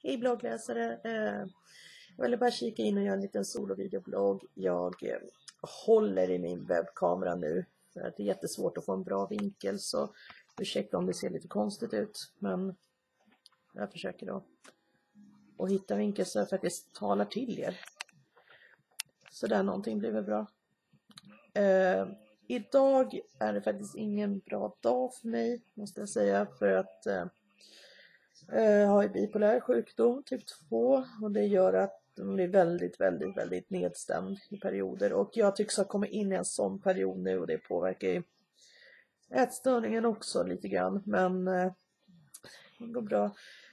Hej bloggläsare, jag ville bara kika in och göra en liten solovideoblogg. Jag håller i min webbkamera nu för att det är jättesvårt att få en bra vinkel, så ursäkta om det ser lite konstigt ut, men jag försöker då att hitta vinkel så att jag faktiskt talar till er. Så där någonting blir väl bra. Idag är det faktiskt ingen bra dag för mig, måste jag säga, för att jag har bipolär sjukdom typ 2 och det gör att man blir väldigt nedstämd i perioder, och jag tycks ha kommit in i en sån period nu och det påverkar ju ätstörningen också lite grann, men det går bra.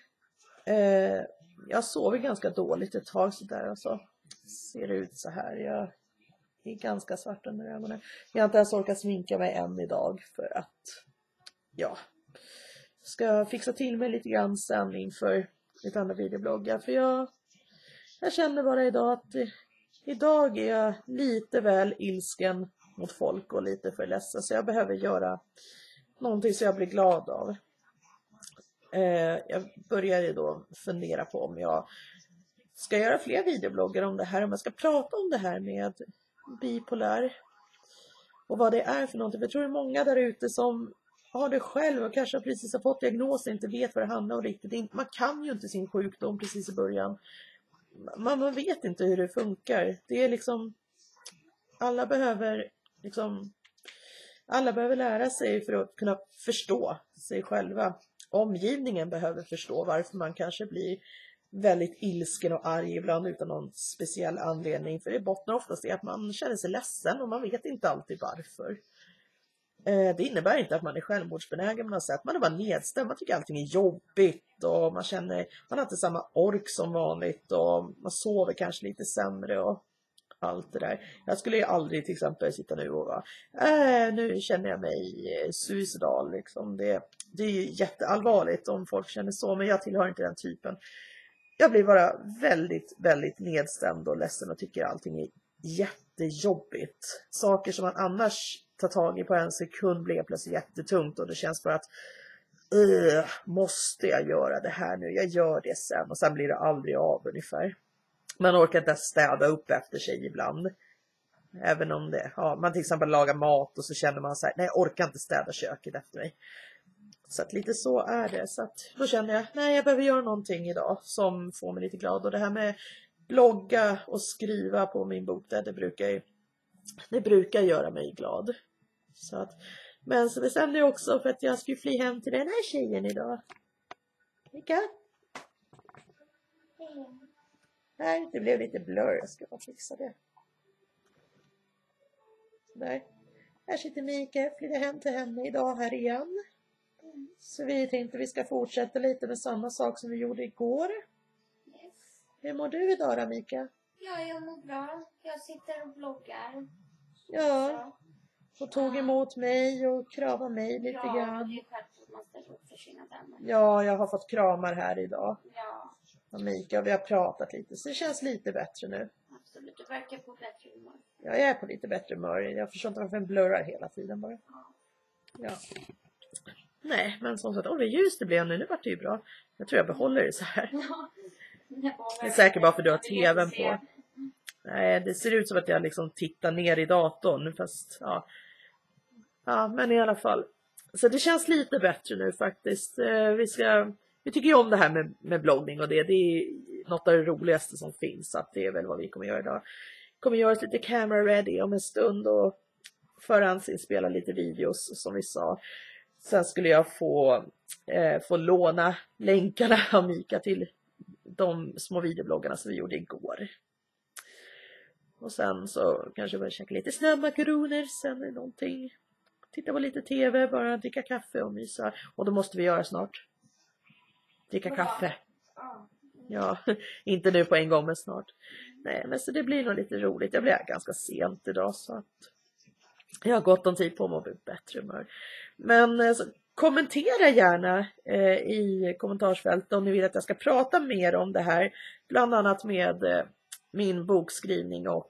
Jag sover ganska dåligt ett tag så där, och så ser det ut så här. Jag är ganska svart under ögonen. Jag har inte ens orkat sminka mig än idag för att ska fixa till mig lite grann sen inför lite andra videobloggar. För jag känner bara idag att idag är jag lite väl ilsken mot folk och lite för ledsen. Så jag behöver göra någonting så jag blir glad av. Jag började då fundera på om jag ska göra fler videobloggar om det här. Om jag ska prata om det här med bipolär. Och vad det är för någonting. För jag tror det är många där ute som har det själv och kanske precis har fått diagnos och inte vet vad det handlar om riktigt. Man kan ju inte sin sjukdom precis i början. Man vet inte hur det funkar. Det är liksom, alla behöver lära sig för att kunna förstå sig själva. Omgivningen behöver förstå varför man kanske blir väldigt ilsken och arg ibland utan någon speciell anledning. För det bottnar oftast i att man känner sig ledsen och man vet inte alltid varför. Det innebär inte att man är självmordsbenägen, men att man är bara nedstämd, man tycker allting är jobbigt och man har inte samma ork som vanligt och man sover kanske lite sämre och allt det där. Jag skulle ju aldrig till exempel sitta nu och vara nu känner jag mig suicidal liksom. Det är ju jätteallvarligt om folk känner så, men jag tillhör inte den typen. Jag blir bara väldigt nedstämd och ledsen och tycker allting är jättejobbigt. Saker som man annars tar tag i på en sekund blir plötsligt jättetungt och det känns bara att måste jag göra det här nu? Jag gör det sen och sen blir det aldrig av ungefär. Man orkar inte städa upp efter sig ibland. Även om man till exempel lagar mat och så känner man så här, nej jag orkar inte städa köket efter mig. Så att lite så är det. Så att då känner jag, nej jag behöver göra någonting idag som får mig lite glad. Och det här med blogga och skriva på min bok där, det brukar göra mig glad. Så att, men så bestämde jag också för att jag skulle fly hem till den här tjejen idag. Mika? Nej, det blev lite blur. Jag ska bara fixa det. Där. Här sitter Mika. Flyttar hem till henne idag här igen. Så vi tänkte vi ska fortsätta lite med samma sak som vi gjorde igår. Yes. Hur mår du idag då, Mika? Ja, jag mår bra. Jag sitter och bloggar. Ja. Och tog emot mig och kramade mig lite grann. Ja, det är självklart man ställer upp för sina vänner. Ja, jag har fått kramar här idag. Ja. Och Mika, och vi har pratat lite. Så det känns lite bättre nu. Absolut, du verkar på bättre humör. Ja, jag är på lite bättre humör. Jag förstår inte varför den blurrar hela tiden bara. Ja. Nej, men som sagt, det ljus det blev nu. Nu vart det ju bra. Jag tror jag behåller det så här. Ja. Det är säkert bara för att du har tvn på. Nej, det ser ut som att jag liksom tittar ner i datorn. Fast, ja, men i alla fall. Så det känns lite bättre nu faktiskt. Vi tycker ju om det här med bloggning och det är något av det roligaste som finns. Så att det är väl vad vi kommer göra idag. Kommer göra lite camera ready om en stund och förhandsinspela lite videos som vi sa. Sen skulle jag få låna länkarna av Mika till de små videobloggarna som vi gjorde igår. Och sen så kanske jag käka lite snabbmakaroner, sen någonting. Titta på lite tv, bara dricka kaffe och mysa. Och då måste vi göra snart. Dricka kaffe. Ja, inte nu på en gång men snart. Nej, men så det blir nog lite roligt. Jag blir ganska sent idag så att jag har gott om tid på mig att bli bättre humör. Men så, kommentera gärna i kommentarsfältet om ni vill att jag ska prata mer om det här. Bland annat med min bokskrivning och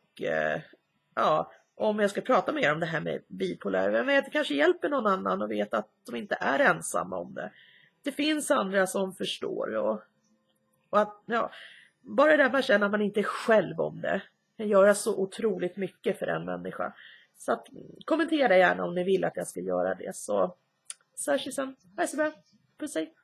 om jag ska prata mer om det här med bipolär. Vem vet, det kanske hjälper någon annan och vet att de inte är ensamma om det. Det finns andra som förstår Och att, ja, bara det där man känner att man inte är själv om det kan göra så otroligt mycket för en människa. Så att, kommentera gärna om ni vill att jag ska göra det. Så hörs vi sen. Hej så bra. Puss hej.